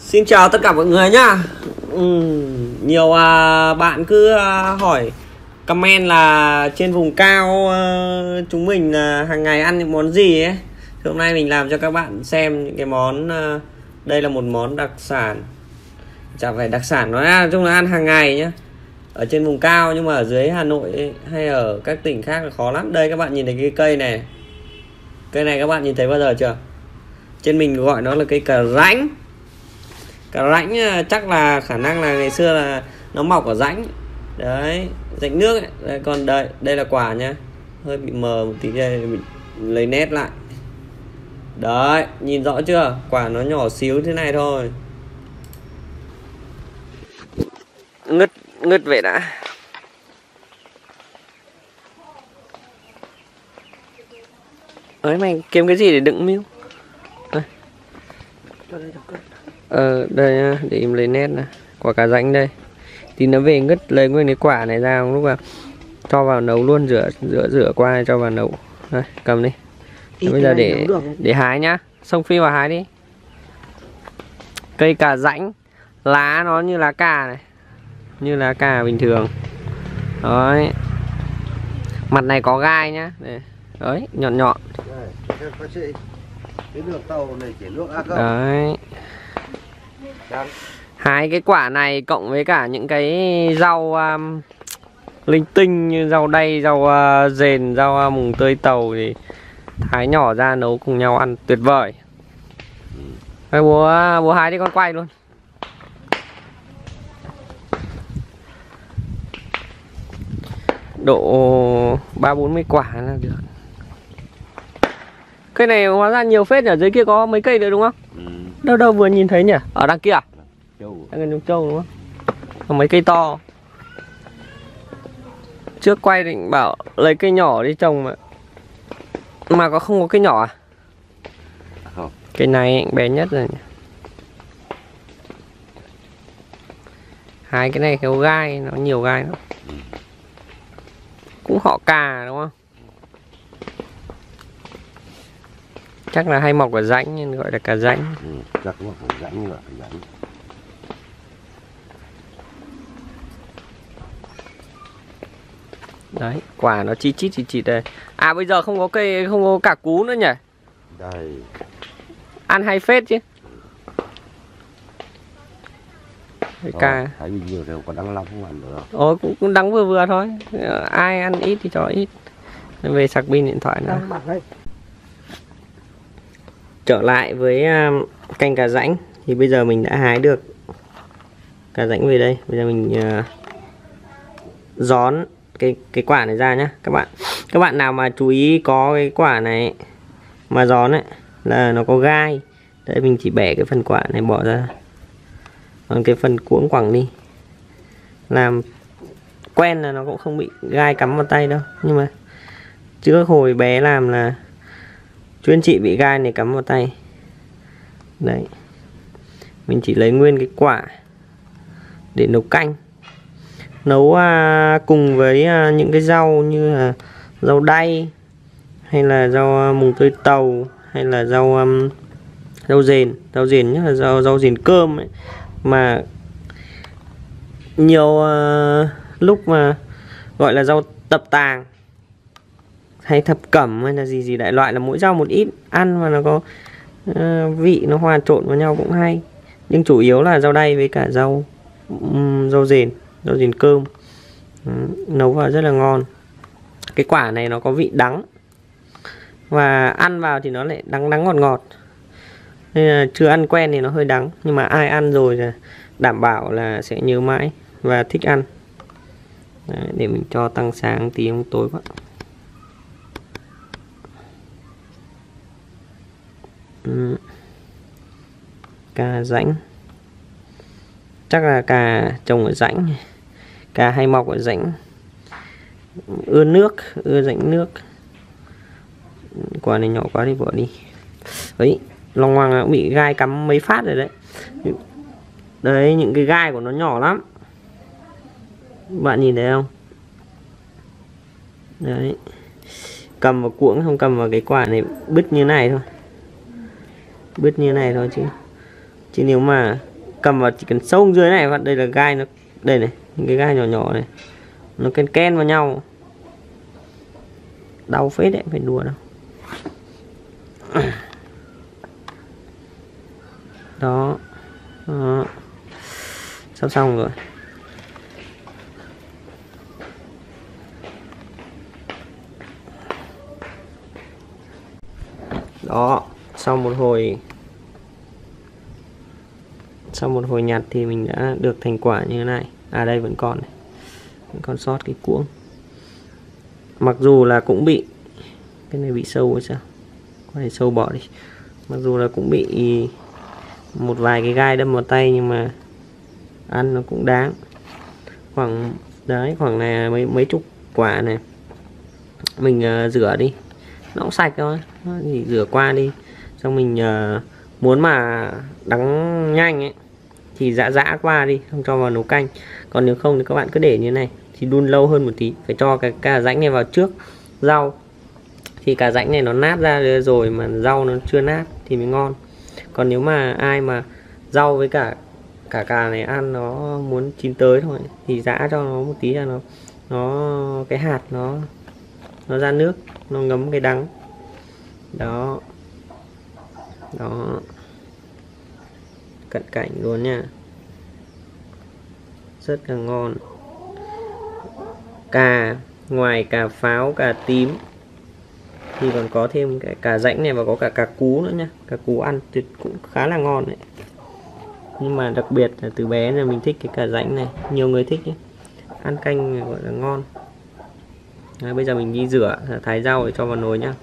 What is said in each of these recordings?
Xin chào tất cả mọi người nhá. Nhiều bạn cứ hỏi comment là trên vùng cao chúng mình hàng ngày ăn những món gì ấy. Thì hôm nay mình làm cho các bạn xem những cái món đây là một món đặc sản. Chẳng phải đặc sản, nói chung là ăn hàng ngày nhá. Ở trên vùng cao nhưng mà ở dưới Hà Nội ấy, hay ở các tỉnh khác là khó lắm. Đây các bạn nhìn thấy cái cây này. Cây này các bạn nhìn thấy bao giờ chưa? Trên mình gọi nó là cây cà rãnh. Cà rãnh chắc là khả năng là ngày xưa là nó mọc ở rãnh. Đấy, rãnh nước ấy. Đấy, còn đây là quả nhá. Hơi bị mờ một tí đây, mình lấy nét lại. Đấy, nhìn rõ chưa? Quả nó nhỏ xíu thế này thôi. Ngứt vậy đã. Ấy mày kiếm cái gì để đựng miêu? Đây để em lấy nét này. Quả cà rãnh đây. Thì nó về ngứt lấy nguyên cái quả này ra, lúc nào cho vào nấu luôn, rửa qua cho vào nấu. Đây, cầm đi. Bây giờ để hái nhá. Xông Phi vào hái đi. Cây cà rãnh, lá nó như lá cà này, như lá cà bình thường. Đấy. Mặt này có gai nhá. Đấy, nhọn nhọn. Đấy. Hái cái quả này cộng với cả những cái rau linh tinh như rau đay, rau dền, rau mùng tơi tàu thì thái nhỏ ra nấu cùng nhau ăn tuyệt vời. Đây, bố hái đi, con quay luôn. Độ 30-40 quả là được. Cây này hóa ra nhiều phết, ở dưới kia có mấy cây nữa đúng không? Đâu vừa nhìn thấy nhỉ? Ở đằng kia à? Đang gần Châu đúng không? Có mấy cây to. Trước quay định bảo lấy cây nhỏ đi trồng mà không có cây nhỏ à? Không. Cây này bé nhất rồi nhỉ? Hai cái này có gai, nó nhiều gai lắm. Cũng họ cà đúng không? Chắc là hay mọc ở rãnh nên gọi là cà rãnh. Chắc mọc ở rãnh như vậy, rãnh. Đấy, quả nó chi chít đây. À bây giờ không có cây, không có cả cú nữa nhỉ? Đây. Ăn hay phết chứ. Cà. Thấy nhiều đều có đắng lắm không ăn được đâu. Cũng đắng vừa vừa thôi. Ai ăn ít thì cho ít. Về sạc pin điện thoại nữa. Trở lại với canh cà rãnh thì bây giờ mình đã hái được cà rãnh về đây. Bây giờ mình gión cái quả này ra nhá các bạn nào mà chú ý có cái quả này mà gión ấy là nó có gai. Đấy, mình chỉ bẻ cái phần quả này bỏ ra, còn cái phần cuống quẳng đi. Làm quen là nó cũng không bị gai cắm vào tay đâu, nhưng mà trước hồi bé làm là chú anh chị bị gai này cắm vào tay. Đấy, mình chỉ lấy nguyên cái quả để nấu canh, nấu cùng với những cái rau như là rau đay hay là rau mùng tơi tàu hay là rau dền nhất là rau dền cơm ấy. Mà nhiều lúc mà gọi là rau tập tàng hay thập cẩm hay là gì đại loại, là mỗi rau một ít, ăn mà nó có vị nó hòa trộn vào nhau cũng hay. Nhưng chủ yếu là rau đay với cả rau dền cơm. Nấu vào rất là ngon. Cái quả này nó có vị đắng và ăn vào thì nó lại đắng ngọt. Nên là chưa ăn quen thì nó hơi đắng, nhưng mà ai ăn rồi là đảm bảo là sẽ nhớ mãi và thích ăn. Đấy, để mình cho tăng sáng tí, không tối quá. Cà rãnh chắc là cà trồng ở rãnh, cà hay mọc ở rãnh, ưa rãnh nước. Quả này nhỏ quá thì bỏ đi. Đấy, lòng hoàng cũng bị gai cắm mấy phát rồi đấy. Đấy, những cái gai của nó nhỏ lắm, bạn nhìn thấy không? Đấy, cầm vào cuỗng, không cầm vào cái quả này bứt như này thôi, chứ nếu mà cầm vào chỉ cần sâu dưới này. Và đây là gai nó, đây này, những cái gai nhỏ nhỏ này nó ken ken vào nhau, đau phết đấy, phải đùa đâu. Đó, đó. Sắp xong rồi. Đó, sau một hồi nhặt thì mình đã được thành quả như thế này. À đây vẫn còn này, vẫn còn sót cái cuống. Mặc dù là cũng bị, cái này bị sâu hay sao, có thể sâu bỏ đi. Mặc dù là cũng bị một vài cái gai đâm vào tay, nhưng mà ăn nó cũng đáng. Khoảng đấy, khoảng này mấy chục quả này mình rửa đi, nó cũng sạch thôi, thì rửa qua đi. Xong mình muốn mà đắng nhanh ấy thì giã qua đi, không cho vào nấu canh. Còn nếu không thì các bạn cứ để như thế này thì đun lâu hơn một tí. Phải cho cái cà rãnh này vào trước rau, thì cà rãnh này nó nát ra rồi mà rau nó chưa nát thì mới ngon. Còn nếu mà ai mà rau với cả cà này ăn nó muốn chín tới thôi thì giã cho nó một tí là nó cái hạt nó ra nước, nó ngấm cái đắng. Đó, đó, cận cảnh luôn nha, rất là ngon. Cà, ngoài cà pháo, cà tím thì còn có thêm cái cà rãnh này, và có cả cà cú nữa nha. Cà cú ăn thì cũng khá là ngon đấy, nhưng mà đặc biệt là từ bé là mình thích cái cà rãnh này, nhiều người thích ấy. Ăn canh gọi là ngon. Đấy, bây giờ mình đi rửa thái rau để cho vào nồi nhá.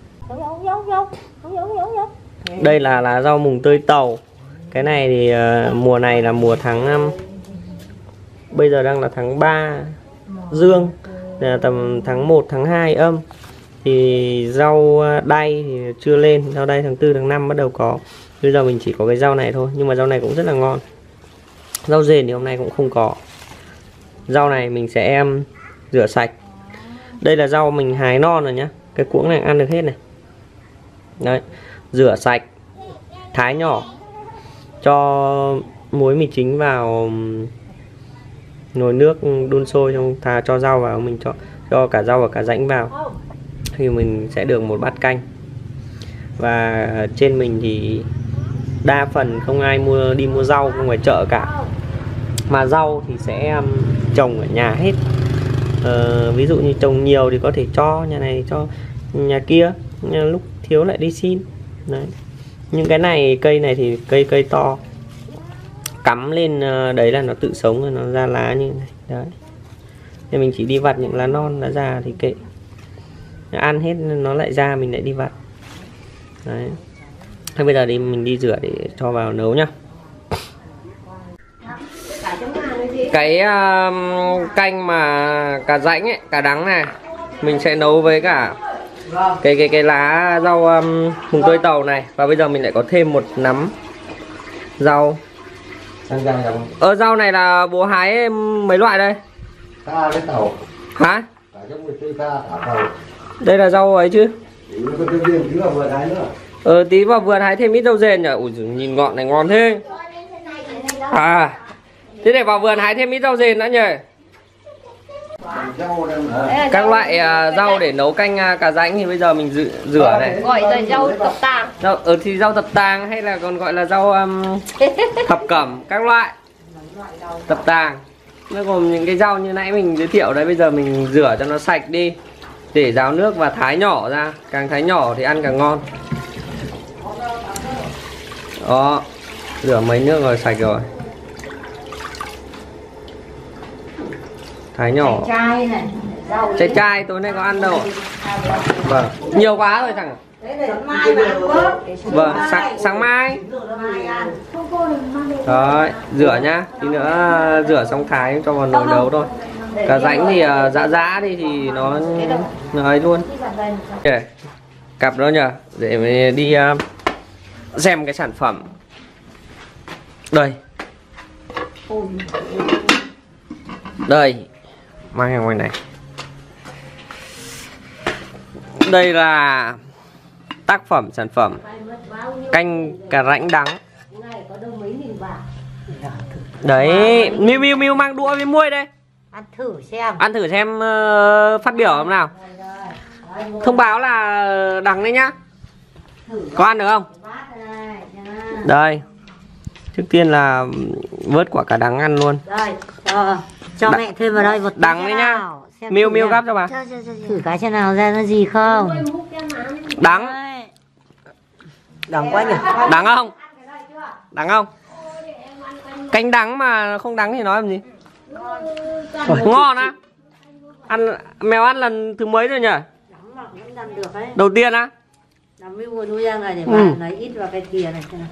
Đây là rau mùng tơi tàu. Cái này thì mùa này là mùa tháng, bây giờ đang là tháng 3 dương, là tầm tháng 1 tháng 2 âm. Thì rau đay thì chưa lên, rau đay tháng 4 tháng 5 bắt đầu có. Bây giờ mình chỉ có cái rau này thôi, nhưng mà rau này cũng rất là ngon. Rau rền thì hôm nay cũng không có. Rau này mình sẽ rửa sạch. Đây là rau mình hái non rồi nhá, cái cuống này ăn được hết này. Đấy, rửa sạch, thái nhỏ, cho muối mì chính vào nồi nước đun sôi, xong cho rau vào, mình cho cả rau và cả rãnh vào thì mình sẽ được một bát canh. Và trên mình thì đa phần không ai đi mua rau ngoài chợ cả, mà rau thì sẽ trồng ở nhà hết. Ví dụ như trồng nhiều thì có thể cho nhà này cho nhà kia, lúc thiếu lại đi xin. Đấy. Những cái này, cây này thì cây to, cắm lên đấy là nó tự sống rồi, nó ra lá như này. Đấy. Nên mình chỉ đi vặt những lá non, lá già thì kệ, ăn hết nó lại ra, mình lại đi vặt. Đấy. Thế bây giờ mình đi rửa để cho vào nấu nhá. Cái canh mà cà rãnh ấy, cà đắng này mình sẽ nấu với cả cái lá rau mùng tơi tàu này. Và bây giờ mình lại có thêm một nắm rau. Rau này là bố hái mấy loại đây? Cái tàu. Hả? Đây là rau ấy chứ? Tí vào vườn hái thêm ít rau rền nhỉ? Ui, nhìn ngọn này ngon thế. À, thế để vào vườn hái thêm ít rau rền nữa nhỉ? Các loại rau để nấu canh cà rãnh thì bây giờ mình rửa này. Gọi là rau tập tàng. Thì rau tập tàng, hay là còn gọi là rau thập cẩm, các loại tập tàng. Nó gồm những cái rau như nãy mình giới thiệu đấy. Bây giờ mình rửa cho nó sạch đi, để ráo nước và thái nhỏ ra. Càng thái nhỏ thì ăn càng ngon. Đó, rửa mấy nước rồi, sạch rồi. Thái nhỏ. Trái chai tối nay có ăn đâu. Vâng, nhiều quá rồi thằng. Vâng, sáng mai. Đấy, rửa nhá. Tí nữa rửa xong thái cho vào nồi nấu thôi. Cà rãnh thì giã đi thì nó ấy luôn. Okay. Cặp đó nhờ, để mình đi xem cái sản phẩm. Đây. Đây, mang ra ngoài này. Đây là tác phẩm, sản phẩm canh cà rãnh đắng. Đấy, Miu mang đũa với muôi đây. Ăn thử xem. Ăn thử xem phát biểu làm nào. Thông báo là đắng đấy nhá. Có ăn được không? Đây. Trước tiên là vớt quả cà đắng ăn luôn. Đây, cho mẹ thêm vào đây một tí đắng đấy nhá. Miu gắp cho bà. Thử cái xem nào ra nó gì không. Đắng. Đắng quá nhỉ. Đắng không? Đắng không? Canh đắng mà không đắng thì nói làm gì? Ngon á. Mèo ăn lần thứ mấy rồi nhỉ? Đầu tiên á? Làm Miu nuôi ra này để bà lấy ít vào cái thìa này xem nào.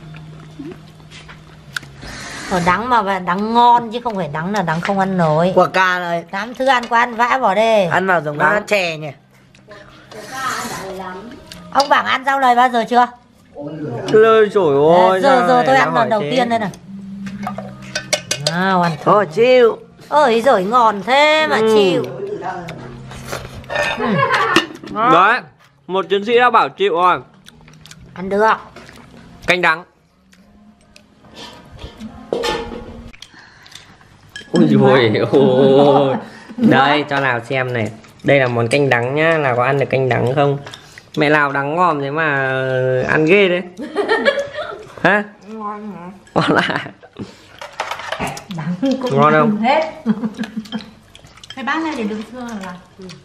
Đắng mà đắng ngon chứ không phải đắng là đắng không ăn nổi. Quả cà này. Tám thứ ăn qua ăn vã vào đây. Ăn vào giống đá chè nhỉ. Ông Bảng ăn rau lời bao giờ chưa? Trời ơi. Giờ tôi ăn lần đầu tiên đây này. Nào ăn thử. Thôi chịu. Ôi giời ngon thế mà chịu. Đấy, một chiến sĩ đã bảo chịu rồi. Ăn được. Canh đắng. Ôi ôi. Đây cho nào xem này. Đây là món canh đắng nhá. Nào có ăn được canh đắng không? Mẹ nào đắng ngon thế mà ăn ghê đấy. Hả? Ngon hả? Ngon à? Đắng cũng ngon không? Hết. Cái bát này để đựng xương là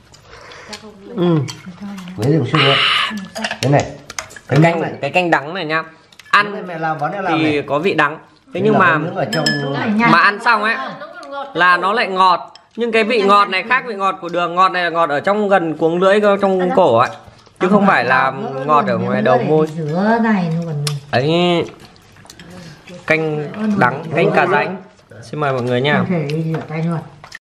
Lấy đường xương cái này cái canh đắng này nhá. Ăn mẹ làm món này làm thì này. có vị đắng. Thế nhưng mà ăn xong ấy là nó lại ngọt. Nhưng cái vị ngọt này khác vị ngọt của đường. Ngọt này là ngọt ở trong gần cuống lưỡi, trong cổ ấy, chứ không phải là ngọt ở ngoài đầu môi. Rửa này luôn. Ấy, canh đắng, canh cà ránh. Xin mời mọi người nha. Rửa tay luôn.